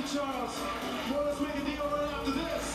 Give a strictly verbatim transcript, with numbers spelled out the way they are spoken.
Charles. Well, let's make a deal right after this.